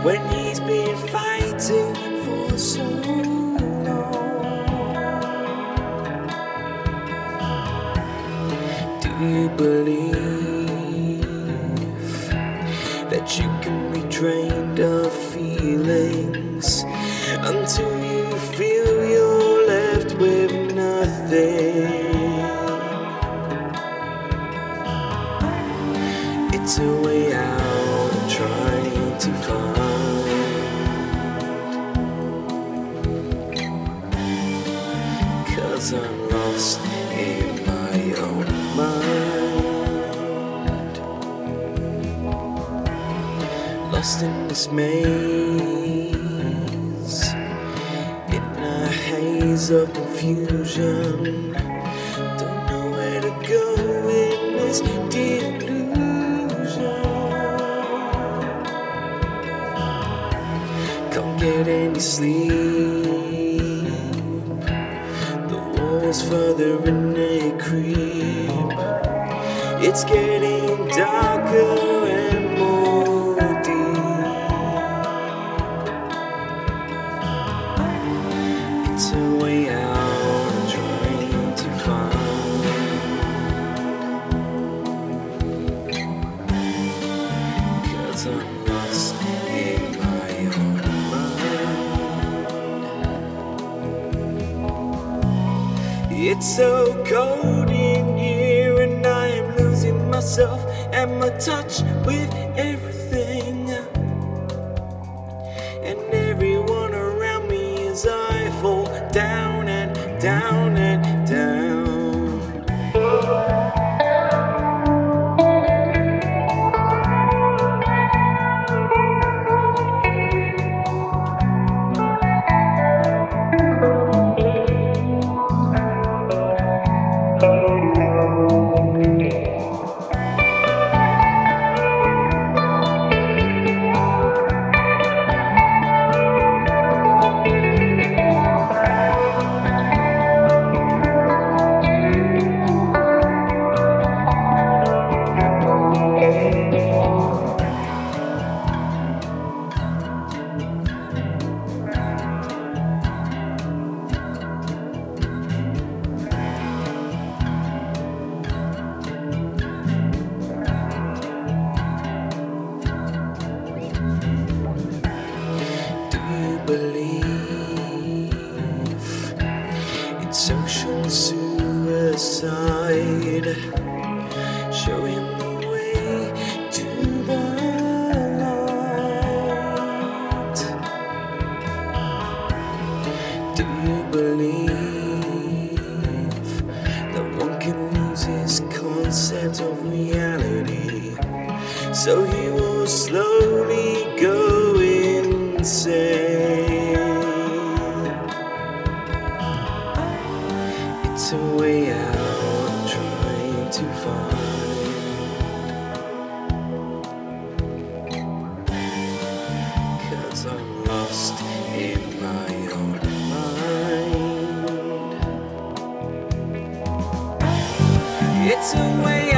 when he's been fighting for so long? Do you believe that you can be drained of feelings until you feel you're left with nothing? It's a way out I'm trying to find, 'cause I'm lost in my own mind, lost in this maze, in a haze of confusion. Don't know where to go in this delusion. Can't get any sleep, the walls further in they creep. It's getting darker and more deep. It's a way out I'm trying to find, 'cause I'm lost in my own mind. It's so cold in here and I am losing myself and my touch with everything, and everyone around me as I fall down and down and down. Believe in social suicide, show him the way to the light. Do you believe that one can lose his concept of reality, so he will slowly go insane? It's a way out I'm trying to find, 'cause I'm lost in my own mind. It's a way